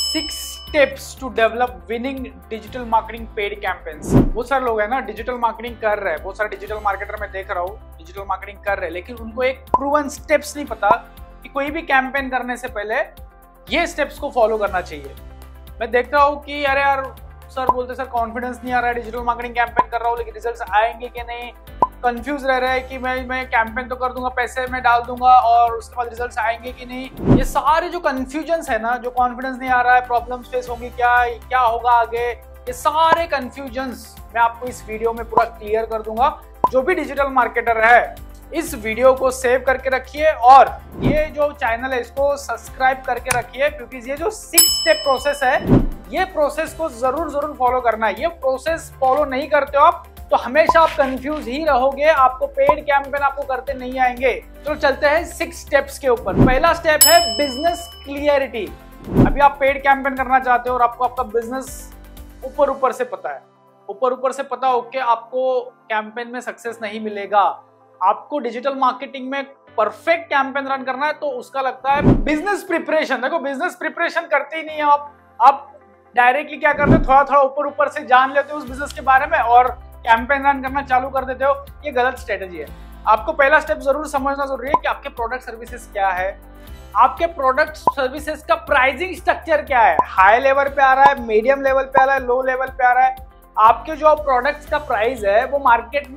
6 steps to develop winning digital marketing paid campaigns. बहुत सारे लोग हैं ना डिजिटल मार्केटिंग कर रहे हैं, बहुत सारे डिजिटल मार्केटर मैं देख रहा हूँ डिजिटल मार्केटिंग कर रहे हैं, लेकिन उनको एक प्रूवन स्टेप्स नहीं पता कि कोई भी कैंपेन करने से पहले ये स्टेप्स को फॉलो करना चाहिए। मैं देख रहा हूँ कि अरे यार सर बोलते सर कॉन्फिडेंस नहीं आ रहा है, डिजिटल मार्केटिंग कैंपेन कर रहा हूँ लेकिन रिजल्ट्स आएंगे कि नहीं, कंफ्यूज रह रहा है कि मैं कैंपेन तो कर दूंगा, पैसे में डाल दूंगा और उसके बाद रिजल्ट्स आएंगे कि नहीं। ये सारे जो कंफ्यूजन्स है ना, जो कॉन्फिडेंस नहीं आ रहा है, प्रॉब्लम्स फेस होंगी, क्या होगा आगे, ये सारे कंफ्यूजन्स मैं आपको इस वीडियो में पूरा क्लियर कर दूंगा। जो भी डिजिटल मार्केटर है इस वीडियो को सेव करके रखिए और ये जो चैनल है इसको सब्सक्राइब करके रखिए, क्योंकि ये जो 6 स्टेप प्रोसेस है ये प्रोसेस को जरूर फॉलो करना है। ये प्रोसेस फॉलो नहीं करते हो आप तो हमेशा आप कंफ्यूज ही रहोगे, आपको पेड कैंपेन आपको करते नहीं आएंगे। तो चलते हैं 6 स्टेप्स के ऊपर। पहला स्टेप है बिजनेस क्लियरिटी। अभी आप पेड कैंपेन करना चाहते हो और आपको आपका बिजनेस ऊपर से पता है, ऊपर से पता हो कि आपको कैंपेन में सक्सेस नहीं मिलेगा, आपको डिजिटल मार्केटिंग में परफेक्ट कैंपेन रन करना है, तो उसका लगता है बिजनेस प्रिपरेशन। देखो बिजनेस प्रिपरेशन करते ही नहीं है आप डायरेक्टली क्या करते हो, थोड़ा ऊपर से जान लेते हो उस बिजनेस के बारे में और कैंपेन रन करना चालू कर देते हो। ये गलत स्ट्रेटेजी है। आपको पहला स्टेप जरूर समझना जरूरी है कि आपके प्रोडक्ट सर्विसेज क्या है, आपके प्रोडक्ट सर्विसेज का प्राइसिंग स्ट्रक्चर क्या है, हाई लेवल पे आ रहा है, मीडियम लेवल पे आ रहा है, लो लेवल पे आ रहा है। आपके जो प्रोडक्ट्स का प्राइस है वो मार्केट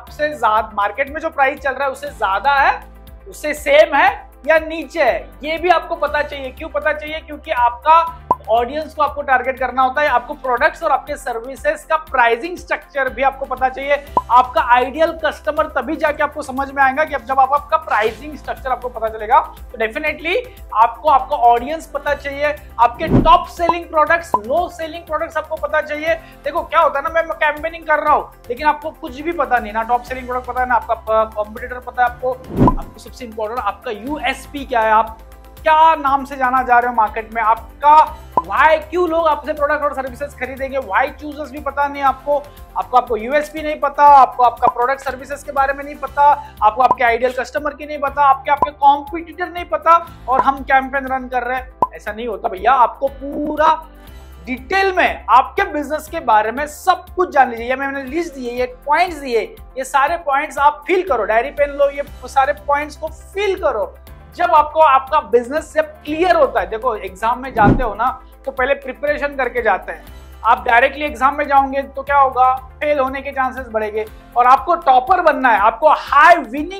में जो प्राइस चल रहा है उससे ज्यादा है, उससे सेम है या नीचे है, ये भी आपको पता चाहिए। क्यों पता चाहिए? क्योंकि आपका ऑडियंस को आपको टारगेट करना होता है। आपको प्रोडक्ट्स और आपके सर्विसेज का प्राइसिंग स्ट्रक्चर भी आपको पता चाहिए। आपका आइडियल कस्टमर तभी जाके आपको समझ में आएगा कि अब जब आपका प्राइसिंग स्ट्रक्चर आपको पता चलेगा। तो डेफिनेटली आपको आपका ऑडियंस पता चाहिए, आपके top selling products, low selling products आपको पता चाहिए। देखो क्या होता है ना, मैं कैंपेनिंग कर रहा हूँ लेकिन आपको कुछ भी पता नहीं, ना टॉप सेलिंग प्रोडक्ट पता है, ना आपका कॉम्पिटिटर पता है। आपको सबसे इंपॉर्टेंट आपका यूएसपी क्या है, आप क्या नाम से जाना जा रहे हो मार्केट में, आपका वाई, क्यों लोग आपसे प्रोडक्ट और सर्विसेज खरीदेंगे, वाई चूजर्स भी पता नहीं आपको यूएसपी नहीं पता, आपको आपका प्रोडक्ट सर्विसेज के बारे में नहीं पता, आपको आपके आइडियल कस्टमर की नहीं पता, आपके कॉम्पिटिटर नहीं पता और हम कैंपेन रन कर रहे हैं। ऐसा नहीं होता भैया। आपको पूरा डिटेल में आपके बिजनेस के बारे में सब कुछ जान लीजिए। मैंने लिस्ट दिए, ये पॉइंट्स दिए, ये सारे पॉइंट्स आप फील करो, डायरी पेन लो, ये सारे पॉइंट्स को फील करो। जब आपको आपका बिजनेस जब क्लियर होता है, देखो एग्जाम में जाते हो ना तो पहले प्रिपरेशन करके जाते हैं। आप डायरेक्टली एग्जाम में जाओगे तो क्या होगा, फेल होने के चांसेस बढ़ेंगे। और आपको टॉपर बनना है, आपको हाई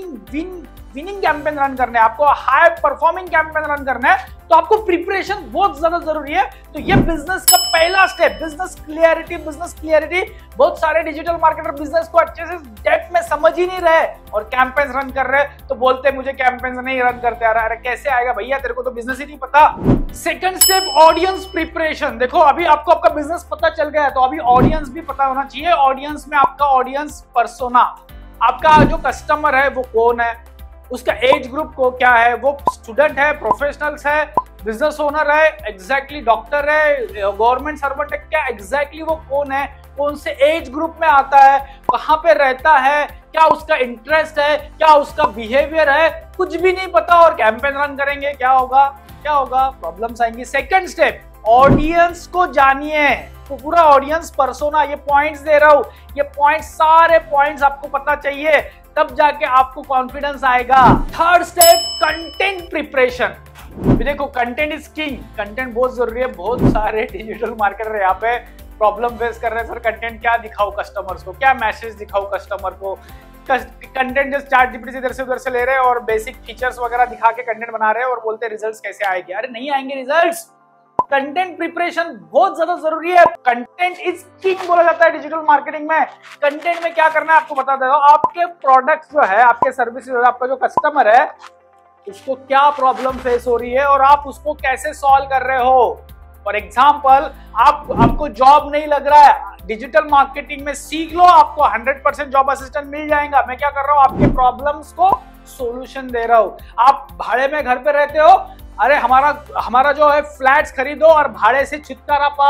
विनिंग कैंपेन रन करना है, आपको हाई परफॉर्मिंग कैंपेन रन करना है, तो आपको प्रिपरेशन बहुत ज्यादा जरूरी है। तो ये बिजनेस का पहला स्टेप, बिजनेस क्लियरिटी। बहुत सारे डिजिटल मार्केटर बिजनेस को अच्छे से डेप्थ में समझ ही नहीं रहे और कैंपेन रन कर रहे हैं, तो बोलते मुझे कैंपेन नहीं रन करते आ रहा है। कैसे आएगा भैया, तेरे को तो बिजनेस ही नहीं पता। Second step audience preparation. देखो अभी आपको आपका बिजनेस पता चल गया है तो अभी ऑडियंस भी पता होना चाहिए। ऑडियंस में आपका ऑडियंस पर्सोना, आपका जो कस्टमर है वो कौन है, उसका एज ग्रुप को क्या है, वो स्टूडेंट है, प्रोफेशनल्स है, बिजनेस ओनर है, एग्जैक्टली डॉक्टर है, गवर्नमेंट सर्वेंट है, क्या एग्जैक्टली वो कौन है, कौन से एज ग्रुप में आता है, कहाँ पे रहता है, क्या उसका इंटरेस्ट है, क्या उसका बिहेवियर है, कुछ भी नहीं पता और कैंपेन रन करेंगे, क्या होगा, प्रॉब्लम्स आएंगी। सेकंड स्टेप, ऑडियंस को जानिए, तो पूरा ऑडियंस पर्सोना, ये पॉइंट्स दे रहा हूं, ये पॉइंट्स सारे पॉइंट्स आपको पता चाहिए, तब जाके आपको कॉन्फिडेंस आएगा। Third step, content preparation. देखो कंटेंट इज किंग, कंटेंट बहुत जरूरी है। बहुत सारे डिजिटल मार्केटर यहाँ पे प्रॉब्लम फेस कर रहे हैं, सर कंटेंट क्या दिखाऊं कस्टमर्स को, क्या मैसेज दिखाऊं कस्टमर को। कंटेंट जस्ट चैट जीपीटी से इधर से उधर से ले रहे हैं और बेसिक फीचर्स वगैरह दिखा के कंटेंट बना रहे हैं और बोलते हैं रिजल्ट्स कैसे आएंगे। अरे नहीं आएंगे रिजल्ट्स। कंटेंट प्रिपरेशन बहुत ज्यादा जरूरी है। कंटेंट इज किंग बोला जाता है डिजिटल मार्केटिंग में। कंटेंट में क्या करना है आपको बता देता हूं। आपके प्रोडक्ट्स जो है, आपके सर्विसेज, आपका जो कस्टमर है उसको क्या प्रॉब्लम फेस हो रही है और आप उसको कैसे सॉल्व कर रहे हो। फॉर एग्जाम्पल, आपको जॉब नहीं लग रहा है, डिजिटल मार्केटिंग में सीख लो, आपको 100% जॉब असिस्टेंट मिल जाएगा। मैं क्या कर रहा हूँ, आपके प्रॉब्लम्स को सोल्यूशन दे रहा हूँ। आप भाड़े में घर पे रहते हो, अरे हमारा जो है फ्लैट्स खरीदो और भाड़े से छुटकारा पाओ।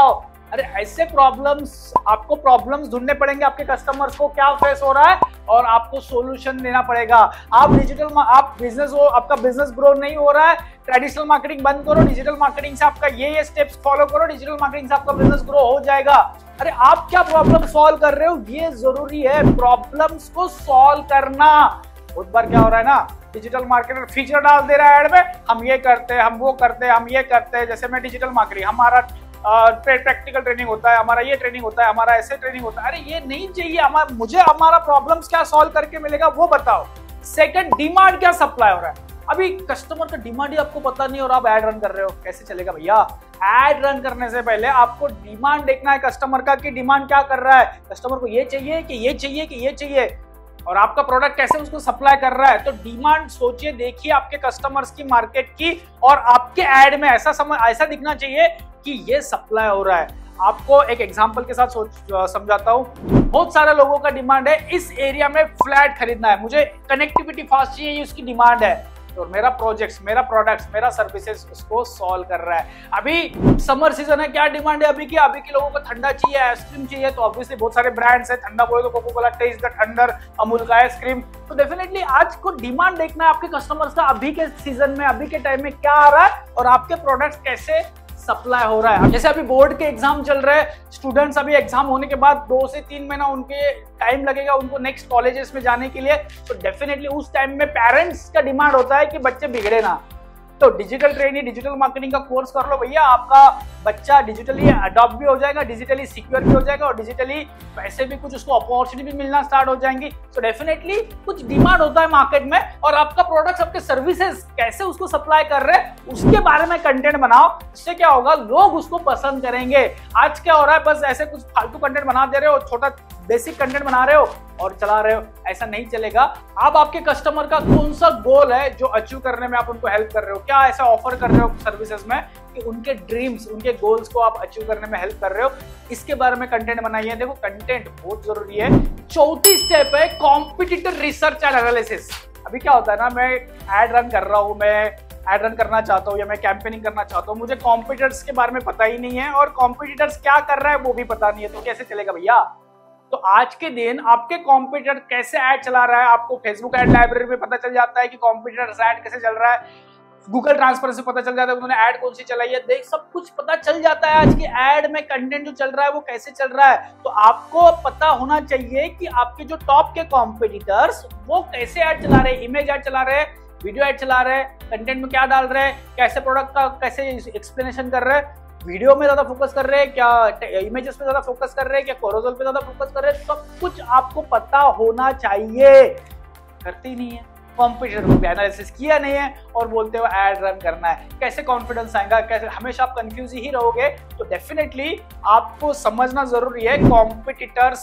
अरे ऐसे प्रॉब्लम्स, आपको प्रॉब्लम्स ढूंढने पड़ेंगे, आपके कस्टमर्स को क्या फेस हो रहा है और आपको सॉल्यूशन देना पड़ेगा। आप बिजनेस हो, आपका बिजनेस ग्रो नहीं हो रहा है, ट्रेडिशनल मार्केटिंग बंद करो, डिजिटल मार्केटिंग से आपका ये स्टेप्स फॉलो करो, डिजिटल मार्केटिंग से आपका बिजनेस ग्रो हो जाएगा। अरे आप क्या प्रॉब्लम सॉल्व कर रहे हो, ये जरूरी है, प्रॉब्लम्स को सॉल्व करना। बहुत बार क्या हो रहा है ना, डिजिटल मार्केटर फीचर डाल दे रहा है एड में, हम ये करते हैं, हम वो करते हैं, हम ये करते हैं। जैसे मैं डिजिटल मार्केटिंग, हमारा प्रैक्टिकल ट्रेनिंग होता है, हमारा ये ट्रेनिंग होता है, हमारा ऐसे ट्रेनिंग होता है। अरे ये नहीं चाहिए, मुझे हमारा प्रॉब्लम्स क्या सॉल्व करके मिलेगा वो बताओ। सेकंड, डिमांड क्या सप्लाई हो रहा है। अभी कस्टमर का डिमांड ही आपको पता नहीं और आप एड रन कर रहे हो, कैसे चलेगा भैया। एड रन करने से पहले आपको डिमांड देखना है कस्टमर का, कि डिमांड क्या कर रहा है, कस्टमर को ये चाहिए कि ये चाहिए कि ये चाहिए, और आपका प्रोडक्ट कैसे उसको सप्लाई कर रहा है। तो डिमांड सोचिए, देखिए आपके कस्टमर्स की, मार्केट की, और आपके एड में ऐसा दिखना चाहिए कि ये सप्लाई हो रहा है। आपको एक एग्जांपल के साथ समझाता हूँ। बहुत सारे लोगों का डिमांड है इस एरिया में फ्लैट खरीदना है, मुझे कनेक्टिविटी फास्ट चाहिए, ये उसकी डिमांड है। तो मेरा प्रोजेक्ट्स, मेरा प्रोडक्ट्स, मेरा सर्विसेज उसको सॉल्व कर रहा है। अभी समर सीजन है, क्या डिमांड है अभी के लोगों को ठंडा चाहिए, आइसक्रीम चाहिए, तो ऑब्वियसली बहुत सारे ब्रांड्स है। ठंडा बोले तो Coca Cola, taste the thunder, Amul का आइसक्रीम। तो डेफिनेटली आज को डिमांड देखना है आपके कस्टमर्स का, अभी के सीजन में, अभी के टाइम में क्या आ रहा है और आपके प्रोडक्ट्स कैसे सप्लाई हो रहा है। जैसे अभी बोर्ड के एग्जाम चल रहे हैं, स्टूडेंट्स अभी एग्जाम होने के बाद 2 से 3 महीना उनके टाइम लगेगा उनको नेक्स्ट कॉलेजेस में जाने के लिए। तो डेफिनेटली उस टाइम में पेरेंट्स का डिमांड होता है कि बच्चे बिगड़े ना। तो डिजिटल ट्रेनिंग, डिजिटल मार्केटिंग का कोर्स कर लो भैया, आपका बच्चा डिजिटली अडॉप्ट भी हो जाएगा, डिजिटली सिक्योर भी हो जाएगा, और डिजिटली पैसे भी कुछ उसको अपॉर्चुनिटी भी मिलना स्टार्ट हो जाएंगी। तो डेफिनेटली कुछ डिमांड होता है मार्केट में, और आपका प्रोडक्ट्स, आपके सर्विसेज कैसे उसको सप्लाई कर रहे हैं उसके बारे में कंटेंट बनाओ। इससे क्या होगा, लोग उसको पसंद करेंगे। आज क्या हो रहा है, बस ऐसे कुछ फालतू कंटेंट बना दे रहे हो, छोटा बेसिक कंटेंट बना रहे हो और चला रहे हो, ऐसा नहीं चलेगा। आप आपके कस्टमर का कौन सा गोल है जो अचीव करने में आप उनको हेल्प कर रहे हो, क्या ऐसा ऑफर कर रहे हो सर्विसेज में कि उनके ड्रीम्स, उनके गोल्स को आप अचीव करने में हेल्प कर रहे हो, इसके बारे में कंटेंट बनाइए। देखो कंटेंट बहुत जरूरी है। चौथी स्टेप है कॉम्पिटिटर रिसर्च एंड एनालिसिस। अभी क्या होता है ना, मैं एड रन कर रहा हूँ, मैं एड रन करना चाहता हूँ या मैं कैंपेनिंग करना चाहता हूँ, मुझे कॉम्पिटिटर्स के बारे में पता ही नहीं है और कॉम्पिटिटर्स क्या कर रहा है वो भी पता नहीं है, तो कैसे चलेगा भैया। तो आज के दिन आपके कॉम्पिटिटर कैसे ऐड चला रहा है, आपको फेसबुक ऐड लाइब्रेरी में पता चल जाता है कि कॉम्पिटिटर ऐड कैसे चल रहा है, गूगल ट्रांसफर से पता चल जाता है उन्होंने ऐड कौन सी चलाई है, देख सब कुछ पता चल जाता है। आज की ऐड में कंटेंट जो चल रहा है वो कैसे चल रहा है। तो आपको पता होना चाहिए कि आपके जो टॉप के कॉम्पिटिटर्स वो कैसे ऐड चला रहे हैं, इमेज ऐड चला रहे हैं, वीडियो ऐड चला रहे हैं, कंटेंट में क्या डाल रहे हैं, कैसे प्रोडक्ट का कैसे एक्सप्लेनेशन कर रहे हैं, वीडियो में ज्यादा फोकस कर रहे हैं क्या, इमेजेस पे ज्यादा फोकस कर रहे हैं क्या, कोरोजल पे ज्यादा फोकस कर रहे हैं, सब कुछ आपको पता होना चाहिए। करते ही नहीं है, कॉम्पिटिटर को भी एनालिसिस किया नहीं है और बोलते हो ऐड रन करना है, कैसे कॉन्फिडेंस आएगा, कैसे, हमेशा आप कंफ्यूज ही रहोगे। तो डेफिनेटली आपको समझना जरूरी है कॉम्पिटिटर्स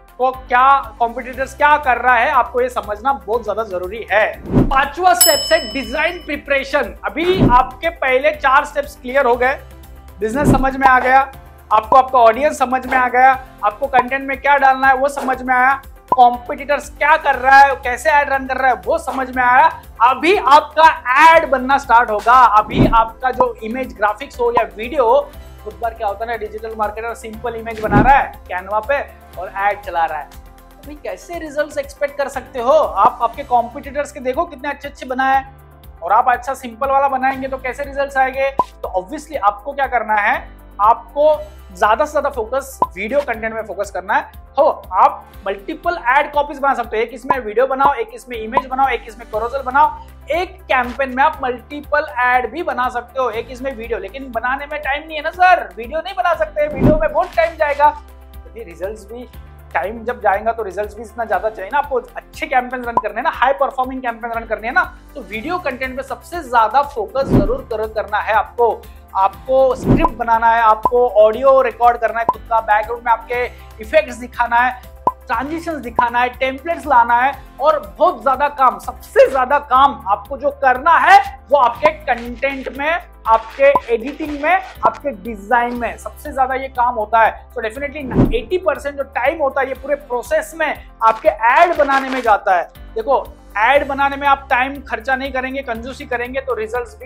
क्या कर रहा है, आपको ये समझना बहुत ज्यादा जरूरी है। 5वां स्टेप है डिजाइन प्रिपरेशन। अभी आपके पहले 4 स्टेप्स क्लियर हो गए, बिजनेस समझ में आ गया, आपको आपका ऑडियंस समझ में आ गया, आपको कंटेंट में क्या डालना है वो समझ में आया, कॉम्पिटिटर्स क्या कर रहा है, कैसे ऐड रन कर रहा है वो समझ में आया। अभी आपका ऐड बनना स्टार्ट होगा। अभी आपका जो इमेज ग्राफिक्स हो या वीडियो, बहुत बार क्या होता है ना, डिजिटल मार्केटर सिंपल इमेज बना रहा है कैनवा पे और ऐड चला रहा है, अभी कैसे रिजल्ट्स एक्सपेक्ट कर सकते हो आप। आपके कॉम्पिटिटर्स के देखो कितने अच्छे अच्छे बनाए और आप अच्छा सिंपल वाला बनाएंगे तो कैसे रिजल्ट्स आएंगे। तो ऑब्वियसली आपको क्या करना है, आपको ज्यादा से ज्यादा फोकस वीडियो कंटेंट में फोकस करना है। हो आप मल्टीपल एड कॉपीज बना सकते हो, एक इसमें वीडियो बनाओ, एक इसमें इमेज बनाओ, एक इसमें कोरोजल बनाओ। एक कैंपेन में आप मल्टीपल एड भी बना सकते हो, एक इसमें वीडियो, लेकिन बनाने में टाइम नहीं है ना सर, वीडियो नहीं बना सकते, वीडियो में बहुत टाइम जाएगा। तो रिजल्ट्स भी टाइम जब जाएगा तो रिजल्ट्स भी इतना ज्यादा चाहिए ना। आपको अच्छे कैंपेन रन करने हैं ना, हाई परफॉर्मिंग कैंपेन रन करने हैं ना, तो वीडियो कंटेंट पे सबसे ज्यादा फोकस जरूर करना है आपको स्क्रिप्ट बनाना है, आपको ऑडियो रिकॉर्ड करना है, खुद का बैकग्राउंड में आपके इफेक्ट्स दिखाना है, ट्रांजिशंस दिखाना है, टेम्पलेट्स लाना है और बहुत ज्यादा काम, सबसे ज्यादा काम आपको जो करना है वो आपके कंटेंट में, आपके एडिटिंग में, आपके डिजाइन में सबसे ज्यादा ये काम होता है। तो डेफिनेटली 80% जो टाइम होता है ये पूरे प्रोसेस में आपके ऐड बनाने में जाता है। देखो ऐड बनाने में आप टाइम खर्चा नहीं करेंगे, कंजूसी करेंगे तो रिजल्ट्स भी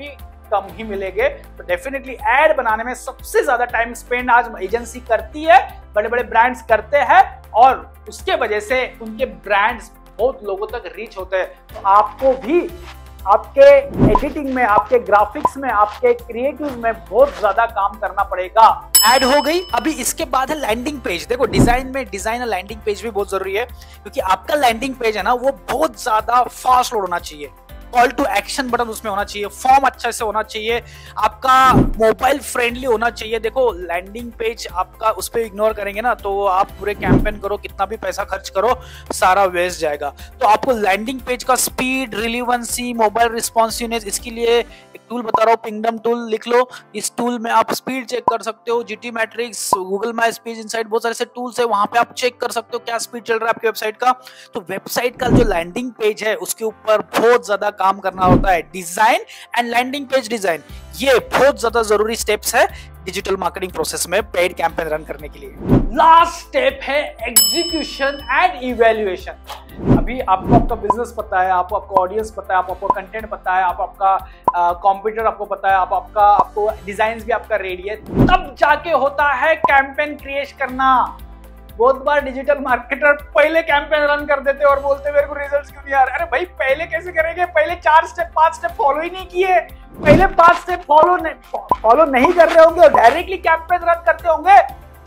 कम ही मिलेंगे। तो डेफिनेटली एड बनाने में सबसे ज्यादा टाइम स्पेंड आज एजेंसी करती है, बड़े बड़े ब्रांड्स करते हैं और उसके वजह से उनके ब्रांड्स बहुत लोगों तक रीच होते हैं। तो आपको भी आपके एडिटिंग में, आपके ग्राफिक्स में, आपके क्रिएटिव में बहुत ज्यादा काम करना पड़ेगा। ऐड हो गई, अभी इसके बाद है लैंडिंग पेज। देखो डिजाइन में डिजाइन और लैंडिंग पेज भी बहुत जरूरी है, क्योंकि आपका लैंडिंग पेज है ना वो बहुत ज्यादा फास्ट लोड होना चाहिए। कॉल टू एक्शन बटन उसमें होना चाहिए, फॉर्म अच्छा से होना चाहिए, आपका मोबाइल फ्रेंडली होना चाहिए। देखो लैंडिंग पेज आपका उस पर इग्नोर करेंगे ना तो आप पूरे कैंपेन करो, कितना भी पैसा खर्च करो, सारा वेस्ट जाएगा। तो आपको लैंडिंग पेज का स्पीड, रिलीवेंसी, मोबाइल रिस्पॉन्सिवनेस, इसके लिए एक टूल बता रहा हूँ, पिंगडम टूल लिख लो। इस टूल में आप स्पीड चेक कर सकते हो, GT Metrix, Google my speed insight, बहुत सारे ऐसे टूल्स है, वहां पे आप चेक कर सकते हो क्या स्पीड चल रहा है आपकी वेबसाइट का। तो वेबसाइट का जो लैंडिंग पेज है उसके ऊपर बहुत ज्यादा काम करना होता है। Design and landing page design, ये बहुत ज्यादा जरूरी स्टेप्स है डिजिटल मार्केटिंग प्रोसेस में पेड कैंपेन रन करने के लिए। लास्ट स्टेप है एग्जीक्यूशन एंड इवैल्यूएशन। अभी आपको आपका बिजनेस पता है, आपको आपका ऑडियंस पता है, आपको कंटेंट पता है, आपका कॉम्पिटिटर आपको पता है, आपको डिजाइन भी आपका रेडी है, तब जाके होता है कैंपेन क्रिएट करना। बहुत बार डिजिटल मार्केटर पहले कैंपेन रन कर देते और बोलते मेरे को रिजल्ट्स क्यों नहीं आ रहे। अरे भाई पहले कैसे करेंगे, पहले 4 स्टेप 5 स्टेप फॉलो ही नहीं किए, पहले 5 स्टेप फॉलो नहीं कर रहे होंगे, डायरेक्टली कैंपेन रन करते होंगे।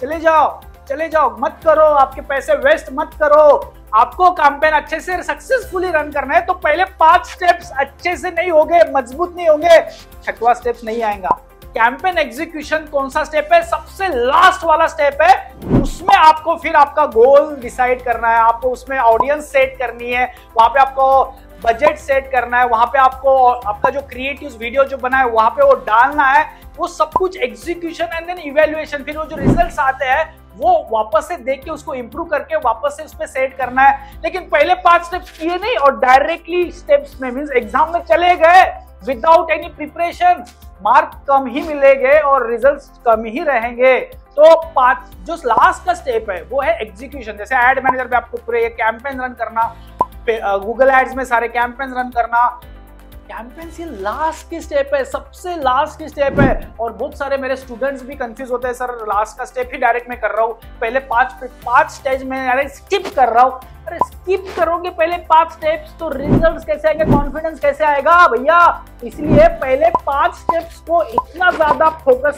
चले जाओ, मत करो, आपके पैसे वेस्ट मत करो। आपको कैंपेन अच्छे से सक्सेसफुली रन करना है तो पहले 5 स्टेप्स अच्छे से नहीं होंगे, मजबूत नहीं होंगे, 6वां स्टेप नहीं आएगा। कैंपेन एग्जीक्यूशन कौन सा स्टेप है, सबसे लास्ट वाला स्टेप है। उसमें आपको फिर आपका गोल डिसाइड करना है, आपको उसमें ऑडियंस सेट करनी है, वहां पे आपको बजट सेट करना है, वहां पे आपको आपका जो क्रिएटिव वीडियो जो बना है वहां पे वो डालना है, वो सब कुछ एग्जीक्यूशन एंड देन इवैल्यूएशन। फिर वो जो रिजल्ट्स आते हैं वो वापस से देख के उसको इंप्रूव करके वापस से उस पे सेट करना है। लेकिन पहले 5 स्टेप्स किए नहीं और डायरेक्टली स्टेप्स में मींस एग्जाम में चले गए विदाउट एनी प्रिपरेशन, मार्क कम ही मिलेंगे और रिजल्ट्स कम ही रहेंगे। तो 5 जो लास्ट का स्टेप है वो है एग्जीक्यूशन। जैसे एड मैनेजर पे आपको पूरे कैंपेन रन करना, गूगल एड्स में सारे कैंपेन रन करना, कैंपेन ये लास्ट की स्टेप है, सबसे लास्ट की स्टेप है। और बहुत सारे मेरे स्टूडेंट्स भी कंफ्यूज होते हैं, सर लास्ट का स्टेप ही डायरेक्ट मैं कर रहा हूँ, पहले 5 स्टेज में डायरेक्ट स्किप कर रहा हूँ। अरे स्किप करोगे पहले 5 स्टेप्स तो रिजल्ट्स कैसे आएंगे, कॉन्फिडेंस कैसे आएगा भैया। इसलिए पहले 5 स्टेप्स को इतना ज्यादा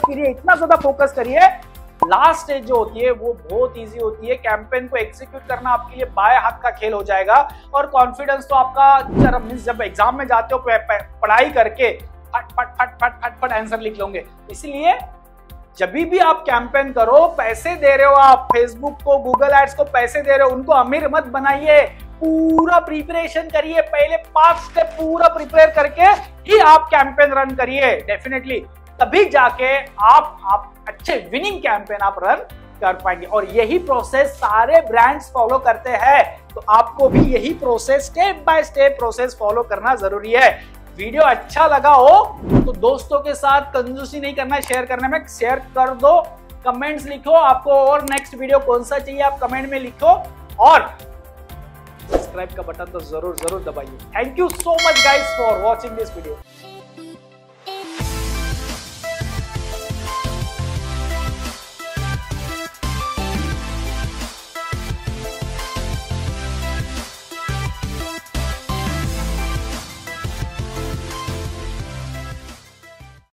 फोकस करिए, लास्ट स्टेज जो होती है वो बहुत इजी होती है। कैंपेन को एग्जीक्यूट करना आपके लिए बाएं हाथ का खेल हो जाएगा और कॉन्फिडेंस तो आपका जब एग्जाम में जाते हो पढ़ाई करके फट आंसर लिख लोगे। इसलिए जब भी आप कैंपेन करो, पैसे दे रहे हो, आप फेसबुक को, गूगल एड्स को पैसे दे रहे हो, उनको अमीर मत बनाइए, पूरा प्रिपरेशन करिए। पहले 5 स्टेप पूरा प्रिपेयर करके ही आप कैंपेन रन करिए, डेफिनेटली तभी जाके आप अच्छे विनिंग कैंपेन आप रन कर पाएंगे। और यही प्रोसेस सारे ब्रांड्स फॉलो करते हैं, तो आपको भी यही process step by step process follow करना जरूरी है। वीडियो अच्छा लगा हो तो दोस्तों के साथ कंजूसी नहीं करना है, शेयर करने में शेयर कर दो, कमेंट्स लिखो आपको और नेक्स्ट वीडियो कौन सा चाहिए आप कमेंट में लिखो और सब्सक्राइब का बटन तो जरूर दबाइए। Thank you so much guys for watching this video.